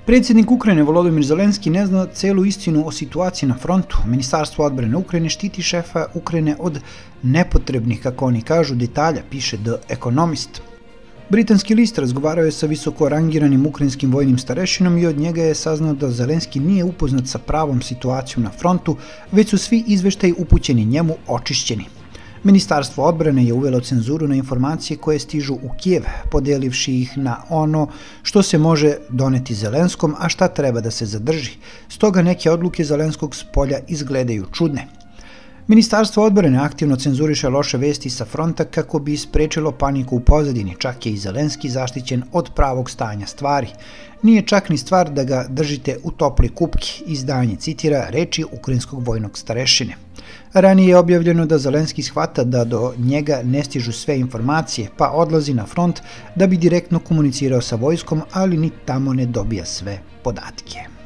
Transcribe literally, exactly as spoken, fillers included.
Predsjednik Ukrajine Volodymyr Zelenski ne zna celu istinu o situaciji na frontu. Ministarstvo odbrane Ukrajine štiti šefa Ukrajine od nepotrebnih, kako oni kažu, detalja, piše The Economist. Britanski list razgovarao je sa visoko rangiranim ukrajinskim vojnim starešinom i od njega je saznao da Zelenski nije upoznat sa pravom situacijom na frontu, već su svi izveštaji upućeni njemu očišćeni. Ministarstvo odbrane je uvelo cenzuru na informacije koje stižu u Kijev, podelivši ih na ono što se može doneti Zelenskom, a šta treba da se zadrži. Stoga neke odluke Zelenskog s polja izgledaju čudne. Ministarstvo odbrane aktivno cenzuriše loše vesti sa fronta kako bi sprečilo paniku u pozadini, čak je i Zelenski zaštićen od pravog stanja stvari. Nije čak ni stvar da ga držite u topli kupki, izdanje citira reči ukrajinskog vojnog starešine. Ranije je objavljeno da Zelenski shvata da do njega ne stižu sve informacije, pa odlazi na front da bi direktno komunicirao sa vojskom, ali ni tamo ne dobija sve podatke.